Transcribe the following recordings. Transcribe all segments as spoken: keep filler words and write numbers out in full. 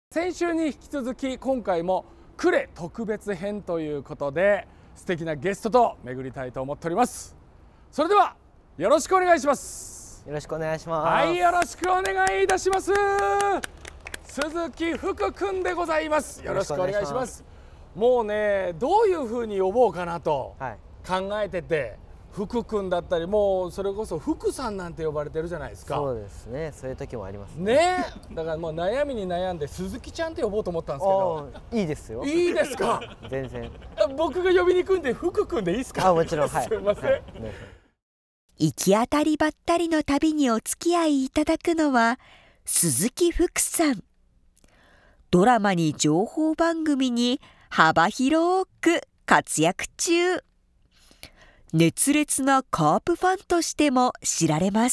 先週に引き続き今回も呉特別編ということで素敵なゲストと巡りたいと思っております。それではよろしくお願いします。 よろしくお願いします。 はい、よろしくお願いいたします。鈴木福君でございます。よろしくお願いします。もうね、どういう風に呼ぼうかなと考えてて、はい、福君だったり、もうそれこそ福さんなんて呼ばれてるじゃないですか。 そうですね、そういう時もありますね。 ね、だからもう悩みに悩んで鈴木ちゃんって呼ぼうと思ったんですけど。 いいですよ。 いいですか。 全然。 僕が呼びに行くんで福君でいいですか。 あ、もちろん。はい。 すみません。はい、ね、 行き当たりばったりの旅にお付き合いいただくのは鈴木福さん。ドラマに情報番組に幅広く活躍中。熱烈なカープファンとしても知られます。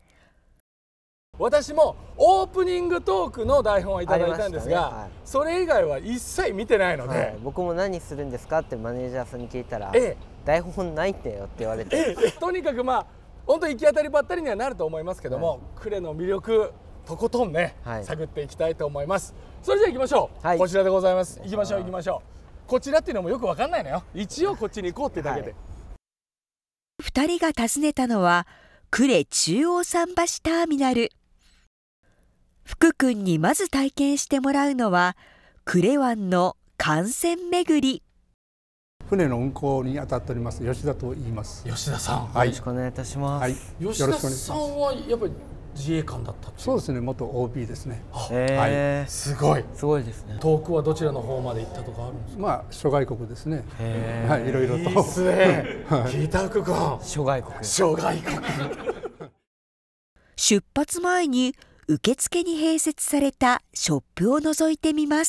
私もオープニングトークの台本はいただいたんですが、ね、はい、それ以外は一切見てないので、はい、 僕も何するんですかってマネージャーさんに聞いたら、ええ、台本ないってよって言われて、 ええ、とにかくまあ本当行き当たりばったりにはなると思いますけども、はい、呉の魅力とことんね、はい、探っていきたいと思います。それじゃあ行きましょう、はい、こちらでございます。行きましょう行きましょう。こちらっていうのもよくわかんないのよ。一応こっちに行こうってだけで、はい、 ふたりが訪ねたのは呉中央桟橋ターミナル。福君にまず体験してもらうのは呉湾の艦船巡り。 船の運航に当たっております吉田と言います。 吉田さん、 はい、よろしくお願いいたします。はい、 吉田さんはやっぱり自衛官だったって。 そうですね、元 オービー ですね。 はい、すごいすごいですね。遠くはどちらの方まで行ったとかあるんですか。 まあ諸外国ですね。はい、いろいろと。いいですね。聞いた福君。 諸外国。 諸外国。 出発前に受付に併設されたショップを覗いてみます。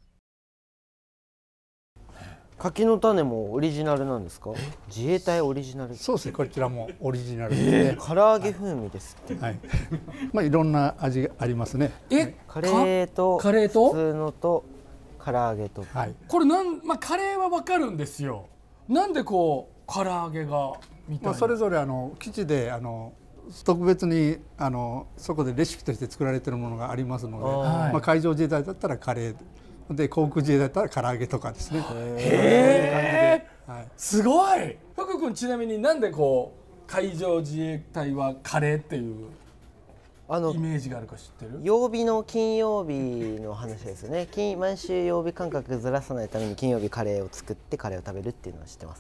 柿の種もオリジナルなんですか。自衛隊オリジナル。 そうですね、こちらもオリジナルですね。 唐揚げ風味ですって。 はい。まあいろんな味がありますね。 え、 カレーとカレーと普通のと唐揚げと。 はい。これなんまあカレーはわかるんですよ。なんでこう唐揚げがみたいな。 まあそれぞれあの基地であの特別にあのそこでレシピとして作られているものがありますので、はい、まあ海上自衛隊だったらカレーで航空自衛隊だったら唐揚げとかですね。 へえ、はい、すごい。福君ちなみになんでこう海上自衛隊はカレーっていうあのイメージがあるか知ってる？ 曜日の金曜日の話ですよね。金毎週曜日感覚ずらさないために金曜日カレーを作ってカレーを食べるっていうのは知ってます。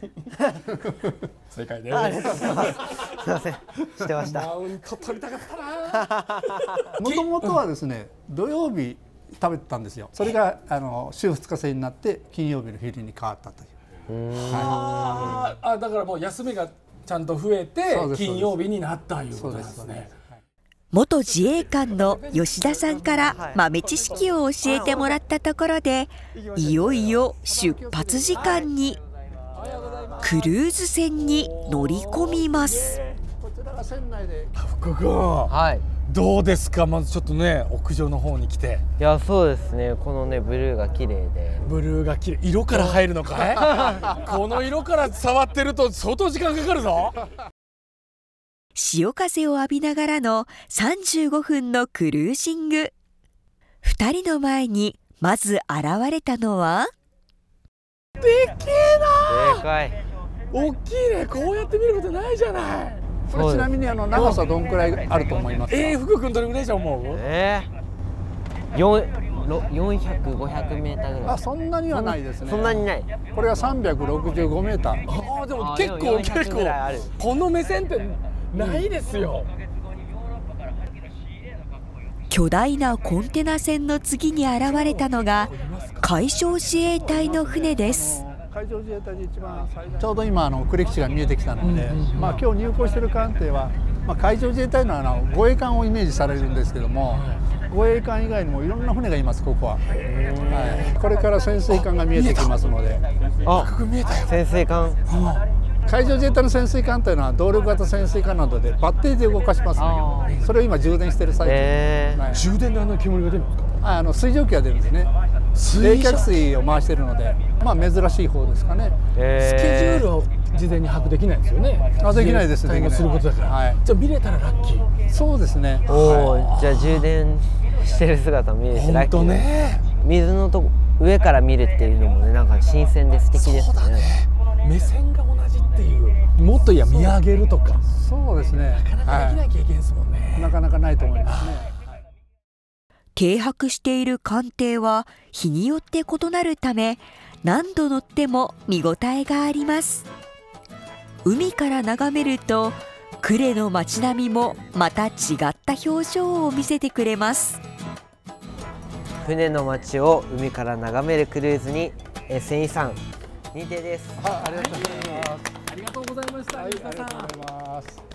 正解です。 ありがとうございます。すみません、知ってました。 マウント取りたかったな。 もともとはですね、土曜日食べてたんですよ。それがあの週ふつか制になって金曜日の昼に変わったという。 うーん、はい、あ、だからもう休みがちゃんと増えて金曜日になったいうことですね。 元自衛官の吉田さんから豆知識を教えてもらったところで、いよいよ出発時間に。クルーズ船に乗り込みます。 福君、はい、どうですか。まずちょっとね、屋上の方に来て。 いや、そうですね、このねブルーが綺麗で。 ブルーが綺麗。色から入るのかい？この色から触ってると相当時間かかるぞ。 潮風を浴びながらのさんじゅうごふんのクルージング。ふたりの前にまず現れたのは、 でっけえな。 でかい。 大きいね。こうやって見ることないじゃない。 これちなみにあの長さどんくらいあると思いますか。 えー、福君どれぐらいじゃ思う？ ええー、よんひゃく、ごひゃくメーターぐらい。 あ、そんなにはないですね。 そんなにない。 これはさんびゃくろくじゅうごメーター。 ああ、でも結構結構この目線ってないですよ。 巨大なコンテナ船の次に現れたのが海上自衛隊の船です。 海上自衛隊で一番ちょうど今あの呉基地が見えてきたので、まあ今日入港している艦艇は、まあ、海上自衛隊のあの護衛艦をイメージされるんですけども、護衛艦以外にもいろんな船がいます。ここは、はい、これから潜水艦が見えてきますので。 あ、見えたよ。 潜水艦。 海上自衛隊の潜水艦というのは動力型潜水艦などでバッテリーで動かしますので、それを今充電している最中、えーはい、 充電であの煙が出るんですか。 あの水蒸気が出るんですね。冷却水を回しているので、まあ珍しい方ですかね。 えー、スケジュールを事前に把握できないんですよね。 あ、できないです。 対応することだから、はい、じゃあ見れたらラッキー。 そうですね。 おお、はい、じゃあ充電してる姿見れてラッキーね。水のとこ上から見るっていうのもね、なんか新鮮で素敵ですね。そうだね。 目線が同じっていう、もっといや見上げるとか。 そうですね。 なかなかできない経験ですもんね。 はい、なかなかないと思いますね。 停泊している艦艇は日によって異なるため、何度乗っても見応えがあります。海から眺めると呉の街並みもまた違った表情を見せてくれます。 船の街を海から眺めるクルーズに船員さん認定です。 ありがとうございます。 ありがとうございました。 はい、ありがとうございます。